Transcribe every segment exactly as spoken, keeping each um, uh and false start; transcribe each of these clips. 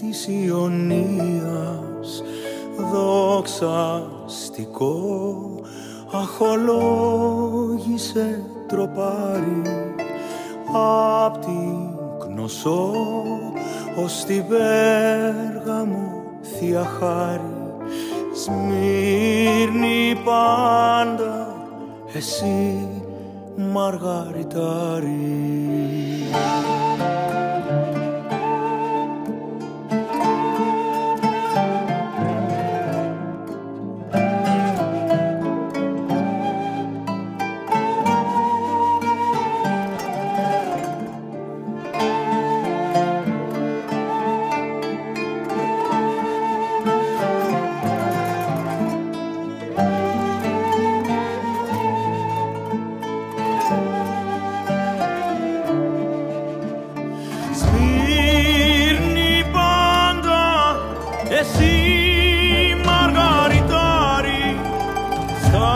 της Ιωνίας, δοξαστικό αχολόγησε τροπάρι απ' την Κνωσό ως την Πέργαμο Θεία Χάρη. Σμύρνη πάντα εσύ Μαργαριτάρι. Εσύ Μαργαριτάρι, στα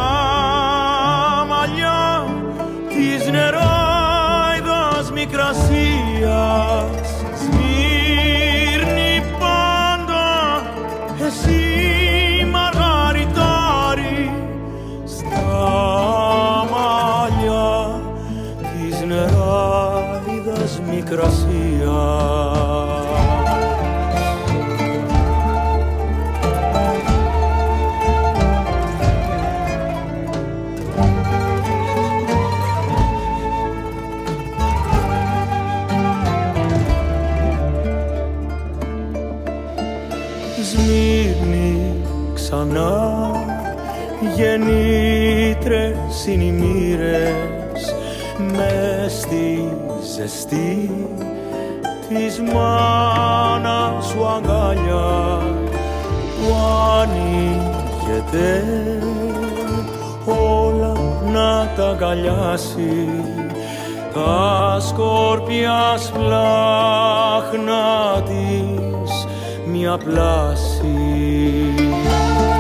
μαλλιά της νεράιδας Μικρασίας, σμύρνει πάντα. Εσύ Μαργαριτάρι, στα μαλλιά της νεράιδας Μικρασίας. Σμύρνη ξανά, γεννήτρες είναι οι μοίρες μες στη ζεστή της μάνας σου αγκαλιά που ανοίγεται όλα να τα αγκαλιάσει, τα σκόρπια σπλάχνα της μια πλάση.